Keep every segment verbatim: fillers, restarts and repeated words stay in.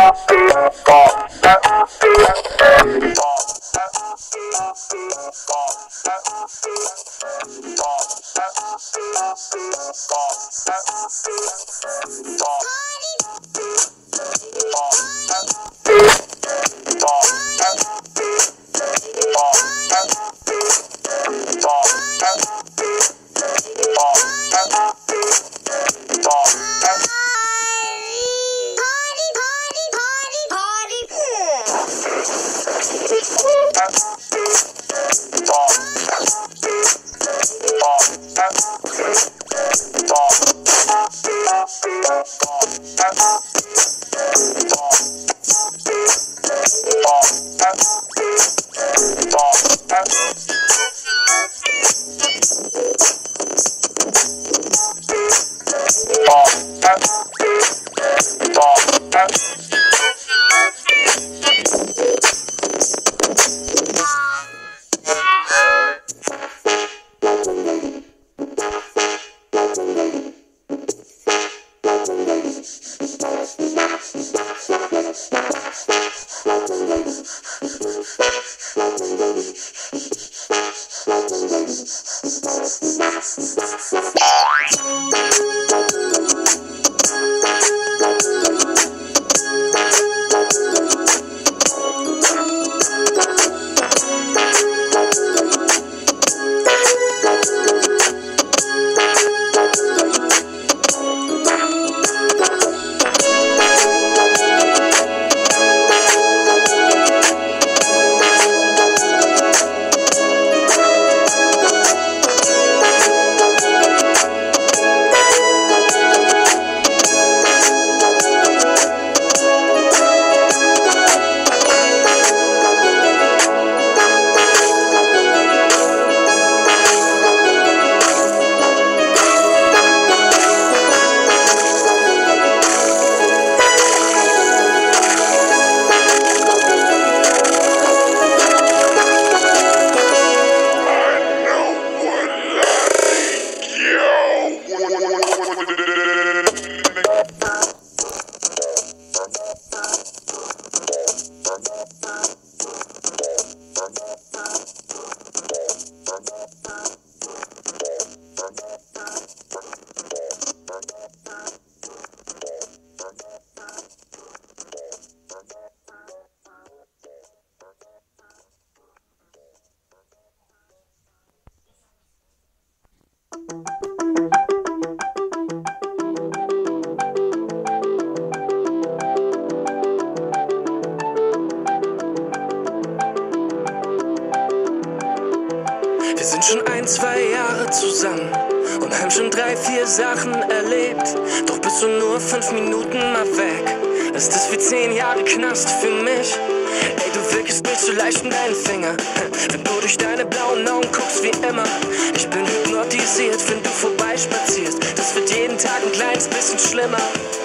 Wir sind schon ein, zwei Jahre zusammen und haben schon drei, vier Sachen erlebt. Doch bist du nur fünf Minuten mal weg, ist das wie zehn Jahre Knast für mich. Ey, du wirkst nicht so leicht in deinen Finger, wenn du durch deine blauen Augen guckst wie immer. Ich bin hypnotisiert, wenn du vorbeispazierst. Das wird jeden Tag ein kleines bisschen schlimmer.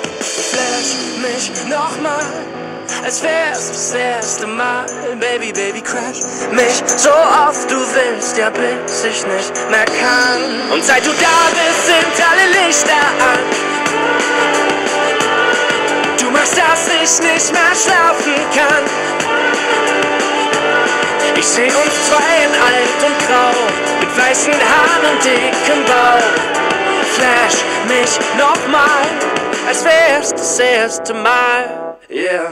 Flash mich nochmal, als wär's das erste Mal. Baby, Baby, crash mich so oft du willst, ja bis ich nicht mehr kann. Und seit du da bist, sind alle Lichter an. Du machst, dass ich nicht mehr schlafen kann. Ich seh uns zwei in alt und grau, mit weißen Haaren und dickem Bauch. Flash mich nochmal, als wär's das erste Mal. Yeah.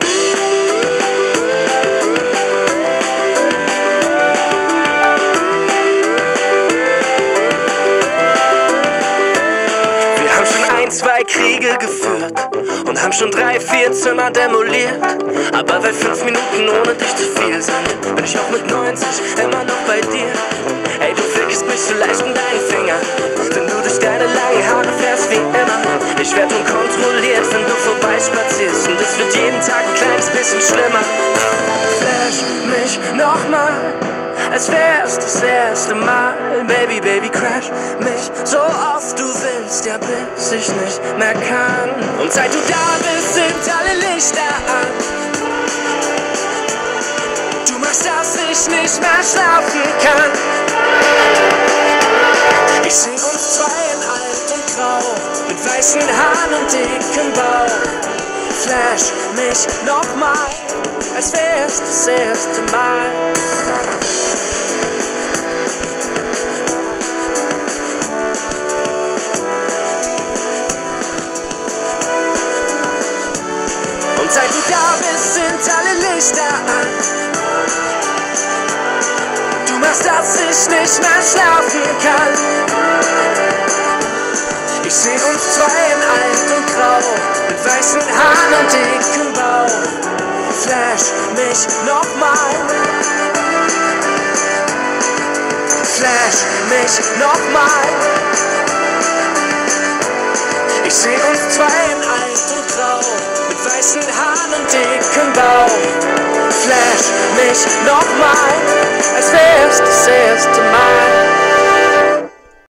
Wir haben schon ein, zwei Kriege geführt und haben schon drei, vier Zimmer demoliert. Aber weil fünf Minuten ohne dich zu viel sind, bin ich auch mit neunzig immer noch bei dir. Ey, du wirkst mich so leicht in deinen Finger, wenn du durch deine langen Haare fährst wie immer. Ich werd unkontrolliert, wenn du vorbeispazierst, und es wird jeden Tag ein kleines bisschen schlimmer. Flash mich nochmal, als wär's das erste Mal. Baby, Baby, crash mich so oft du willst, ja bis ich nicht mehr kann. Und seit du da bist, sind alle Lichter an. Du machst, dass ich nicht mehr schlafen kann. Ich seh uns zwei in alt und grau, mit weißen Haaren und dickem Bauch. Flash mich nochmal, als wär's das erste Mal. Und seit du da bist, sind alle Lichter an. Du machst, dass ich nicht mehr schlafen kann. Ich seh uns zwei in alt und grau, mit weißen Haaren und dickem Bauch. Flash mich nochmal, flash mich nochmal. Ich seh uns zwei in alt und grau, mit weißen Haaren und dickem Bauch. Flash mich nochmal.